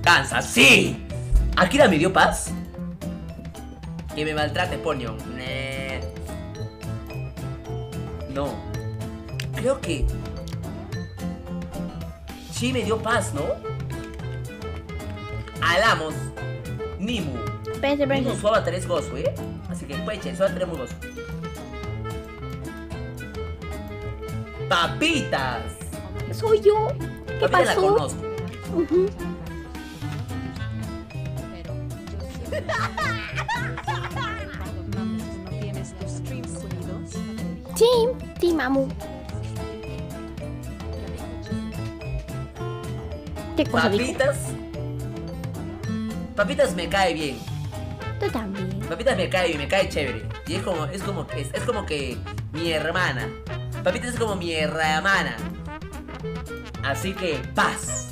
Cansa, sí. Akira me dio paz. Que me maltrate Ponyo. No. Creo que sí me dio paz, ¿no? Alamos. Nimu. Nimu suaba 3 gozo, ¿eh? Así que pueche, suaba 3 gozo. Papitas. Soy yo. ¿Qué Papitas pasó? la conozco. Sí, sí, mamu. ¿Qué cosa dijo? Papitas. Papitas me cae bien. Tú también. Papitas me cae chévere. Y es como que mi hermana. Papitas es como mi hermana. Así que paz.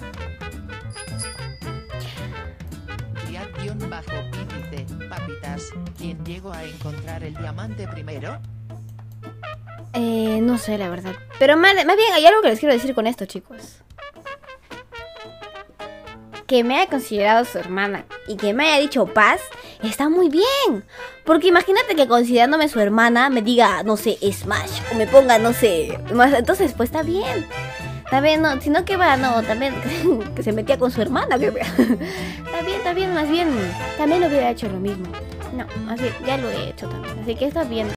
Criat-Pi dice, papitas, ¿quién llegó a encontrar el diamante primero? No sé, la verdad. Pero más bien hay algo que les quiero decir con esto, chicos. Que me haya considerado su hermana y que me haya dicho paz, está muy bien. Porque imagínate que considerándome su hermana me diga, no sé, Smash, o me ponga, no sé, más. Entonces, pues está bien. También, no, sino que va, no, también que se metía con su hermana. Está bien, más bien. También lo hubiera hecho lo mismo. No, así, ya lo he hecho también. Así que está bien.